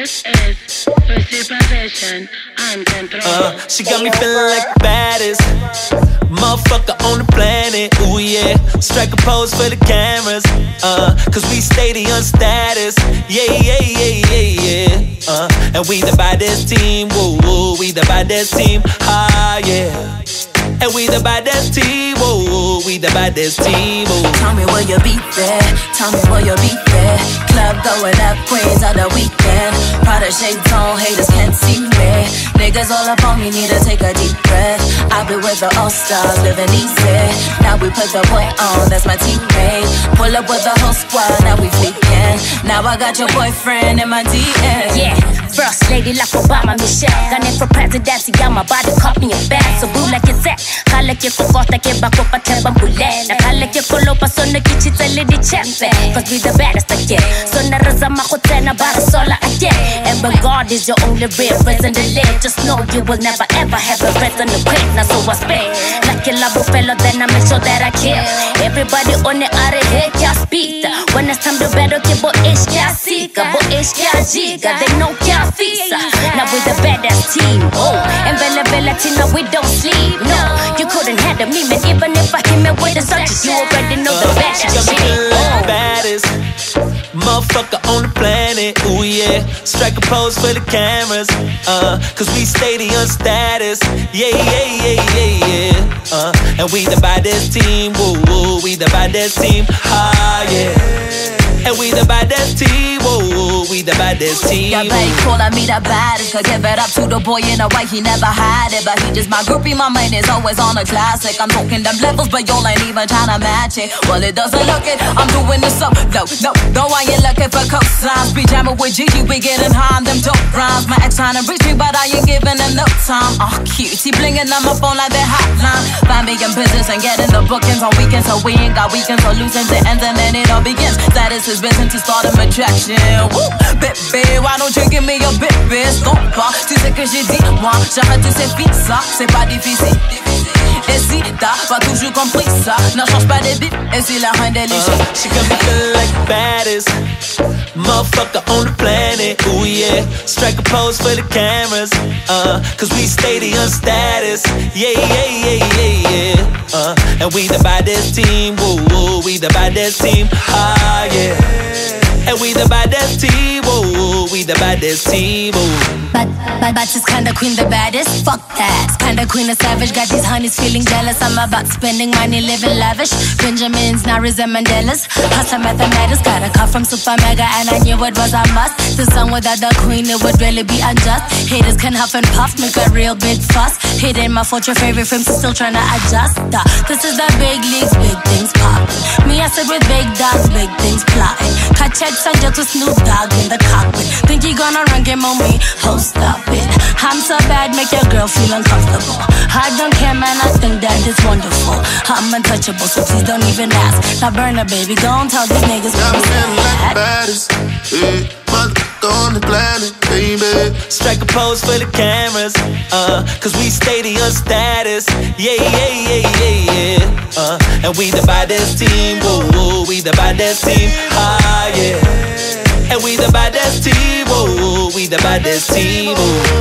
She got me feeling like the baddest motherfucker on the planet. Ooh yeah, strike a pose for the cameras. Cause we stadium status. Yeah, yeah, yeah, yeah, yeah. And we the baddest team. Woo, woo, we the baddest team. Ah, yeah. And we the baddest team, whoa, we the baddest team, whoa. Tell me where you be there, tell me where you be there. Club going up, Queens on the weekend. Prada shades on, haters can't see me. Niggas all up on me, need to take a deep breath. I be with the all-stars, living easy. Now we put the boy on, that's my teammate. Pull up with the whole squad, now we fleeking. Now I got your boyfriend in my DM. Yeah, first lady like Obama, Michelle. Gunning for presidency, yeah, my body caught me a bag. So boo like it's at. Kala ke kokota ke bako pa teba mbule. Na kala ke kolo pa sono ki chitele di chepe. Cause we the baddest again. So na razama ko tena bara sola again. And but God is your only real reason to live. Just know you will never ever have a reason to quit. Now so I spit like a labo fellow, then I make sure that I kill. Everybody on the other head can't speak. When it's time to battle, ke bo ish kya sika, bo ish kya jiga. They know kya fisa. Now we the baddest team. Oh, and Bella Bella Tina, we don't sleep. No. You couldn't handle me, man, even if I hit me with the such. You already know the baddest shit. The baddest motherfucker on the planet. Ooh yeah, strike a pose for the cameras. Cause we stadium status. Yeah, yeah, yeah, yeah, yeah. And we the baddest team. Woo, woo, we the baddest team. Ah, yeah. And we the baddest team, whoa, we the baddest team. Yeah, baby, calling me the baddest. Could give it up to the boy in a way he never had it. But he just my groupie, my man is always on a classic. I'm talking them levels, but y'all ain't even trying to match it. Well, it doesn't look it, I'm doing this so no, I ain't looking for cosigns. Be jamming with Gigi, we getting high on them dope rhymes. My ex trying to reach me, but I ain't giving them no time. Oh, cute, he blinging on my phone like that hotline. Find me in business and getting the bookings on weekends. So we ain't got weekends or losing to ends, and then it all begins. That is his business to start an attraction. Woo, bébé, why don't you give me your bébé? Stop pas, tu sais que j'ai dit moi, j'arrête tous ces filles, ça, c'est pas difficile. Et si t'as pas toujours compris ça, n'en change pas des bits, et si la reine des lichés. She got me feeling like the baddest motherfucker on the planet. Ooh yeah, strike a pose for the cameras. Cause we stadium status. Yeah, yeah, yeah, yeah, yeah. And we the baddest team. Woo, woo, we the baddest team. Ah, yeah. And we the baddest team. Woo, we the baddest team. But it's kinda queen the baddest. Fuck that. It's kinda queen a savage. Got these honeys feeling jealous. I'm about spending money, living lavish. Benjamins, Naris and Mandelas. Hustle mathematics. Got a car from Super Mega and I knew it was a must. The song without the queen, it would really be unjust. Haters can huff and puff, make a real big fuss. Hitting my your favorite films, so still trying to adjust. This is the big leagues, big things poppin'. Me, I sit with big dogs, big things plotting. Cut checks on just with Snoop Dogg in the cockpit. Think you gonna run game on me? Oh, stop it. I'm so bad, make your girl feel uncomfortable. I don't care, man, I think that is wonderful. I'm untouchable, so please don't even ask. Now burn her, baby, don't tell these niggas. I'm feeling like the baddest, yeah, motherfucker on the planet, baby. Strike a pose for the cameras, cause we stadium status. Yeah, yeah, yeah, yeah, yeah. And we the baddest team, woo, woo, we the baddest team. Ah, yeah. And we the baddest team, woo, we the baddest team.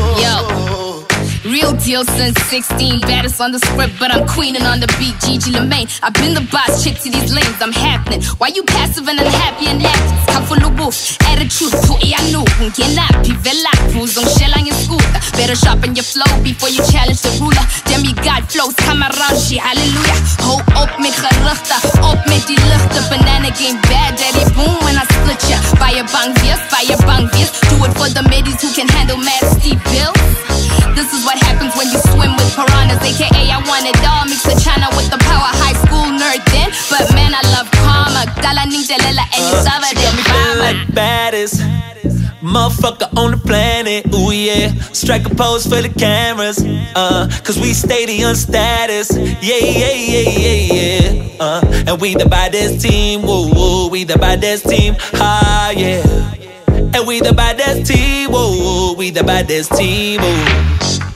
Yo, real deal since 16, baddest on the script, but I'm queening on the beat. Gigi Lamaine, I've been the boss chick to these lanes. I'm happening. Why you passive and unhappy and laughing? Come full of wolf, attitude to Ianu. Get nappy, vela, cruise on shell on your scooter. Better sharpen your flow before you challenge the ruler. Damn, you got flows, come around, she hallelujah. Ho op met geruchten, op met die luchten. Banana game bad, daddy boom when I split ya. Fire bang vies. Do it for the middies who can handle mad steep bills. This is what happens when you swim with piranhas, aka I want it all. Mix the China with the power, high school nerd then. But man, I love karma. Gala ninjalela and you saw it in like baddest motherfucker on the planet. Ooh yeah, strike a pose for the cameras. Cause we stadium status. Yeah, yeah, yeah, yeah, yeah. And we the baddest team. Woo, woo, we the baddest team. Ah, yeah. And we the baddest team, whoa, we the baddest team, whoa.